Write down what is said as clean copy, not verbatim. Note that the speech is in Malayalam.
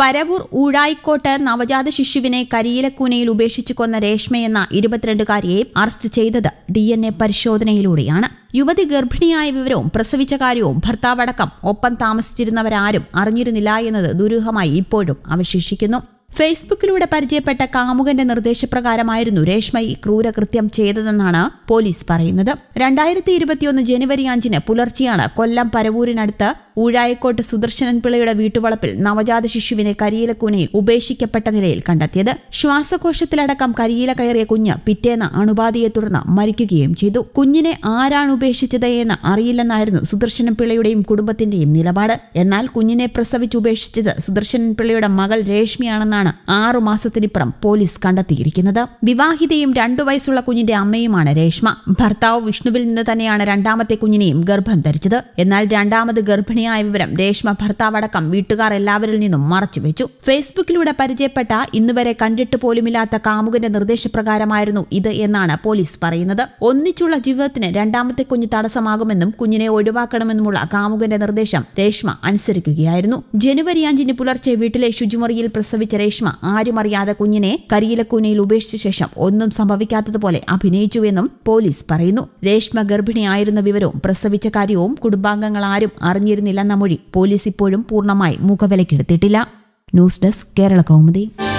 പരവൂർ ഊഴായിക്കോട്ട് നവജാത ശിശുവിനെ കരിയിലക്കൂനയിൽ ഉപേക്ഷിച്ചു കൊന്ന രേഷ്മയെന്ന 22-കാരിയെ അറസ്റ്റ് ചെയ്തത് DNA പരിശോധനയിലൂടെയാണ്. യുവതി ഗർഭിണിയായ വിവരവും പ്രസവിച്ച കാര്യവും ഭർത്താവടക്കം ഒപ്പം താമസിച്ചിരുന്നവരാരും അറിഞ്ഞിരുന്നില്ല എന്നത് ദുരൂഹമായി ഇപ്പോഴും അവശേഷിക്കുന്നു. ഫേസ്ബുക്കിലൂടെ പരിചയപ്പെട്ട കാമുകന്റെ നിർദ്ദേശപ്രകാരമായിരുന്നു രേഷ്മ ഈ ക്രൂരകൃത്യം ചെയ്തതെന്നാണ് പോലീസ് പറയുന്നത്. 2021 ജനുവരി 5 പുലർച്ചെയാണ് കൊല്ലം പരവൂരിനടുത്ത് ഊഴായിക്കോട്ട് സുദർശനൻ പിള്ളയുടെ വീട്ടുവളപ്പിൽ നവജാത ശിശുവിനെ കരിയിലക്കൂനയിൽ ഉപേക്ഷിക്കപ്പെട്ട നിലയിൽ കണ്ടെത്തിയത്. ശ്വാസകോശത്തിലടക്കം കരിയില കയറിയ കുഞ്ഞ് പിറ്റേന്ന് അണുബാധയെ തുടർന്ന് മരിക്കുകയും ചെയ്തു. കുഞ്ഞിനെ ആരാണ് ഉപേക്ഷിച്ചത് എന്ന് അറിയില്ലെന്നായിരുന്നു സുദർശനൻ പിള്ളയുടെയും കുടുംബത്തിന്റെയും നിലപാട്. എന്നാൽ കുഞ്ഞിനെ പ്രസവിച്ച് ഉപേക്ഷിച്ചത് സുദർശനൻ പിള്ളയുടെ മകൾ രേഷ്മയാണെന്നാണ് 6 മാസത്തിനിപ്പുറം പോലീസ് കണ്ടെത്തിയിരിക്കുന്നത്. വിവാഹിതയും 2 വയസ്സുള്ള കുഞ്ഞിന്റെ അമ്മയുമാണ് രേഷ്മ. ഭർത്താവ് വിഷ്ണുവിൽ നിന്ന് തന്നെയാണ് രണ്ടാമത്തെ കുഞ്ഞിനെയും ഗർഭം ധരിച്ചത്. എന്നാൽ രണ്ടാമത് ഗർഭിണിയായ വിവരം രേഷ്മ ഭർത്താവടക്കം വീട്ടുകാർ എല്ലാവരിൽ നിന്നും മറച്ചുവെച്ചു. ഫേസ്ബുക്കിലൂടെ പരിചയപ്പെട്ട ഇന്നുവരെ കണ്ടിട്ട് പോലുമില്ലാത്ത കാമുകന്റെ നിർദ്ദേശപ്രകാരമായിരുന്നു ഇത് എന്നാണ് പോലീസ് പറയുന്നത്. ഒന്നിച്ചുള്ള ജീവിതത്തിന് രണ്ടാമത്തെ കുഞ്ഞ് തടസ്സമാകുമെന്നും കുഞ്ഞിനെ ഒഴിവാക്കണമെന്നുമുള്ള കാമുകന്റെ നിർദ്ദേശം രേഷ്മ അനുസരിക്കുകയായിരുന്നു. ജനുവരി 5 പുലർച്ചെ വീട്ടിലെ ശുചിമുറിയിൽ പ്രസവിച്ച രേഷ്മ ആരുമറിയാതെ കുഞ്ഞിനെ കരിയിലക്കൂനയിൽ ഉപേക്ഷിച്ച ശേഷം ഒന്നും സംഭവിക്കാത്തതുപോലെ അഭിനയിച്ചുവെന്നും പോലീസ് പറയുന്നു. രേഷ്മ ഗർഭിണിയായിരുന്ന വിവരവും പ്രസവിച്ച കാര്യവും കുടുംബാംഗങ്ങൾ ആരും അറിഞ്ഞിരുന്നില്ലെന്ന മൊഴി പോലീസ് ഇപ്പോഴും പൂർണ്ണമായി മുഖവിലക്കെടുത്തിട്ടില്ല. News desk Kerala Kaumudi.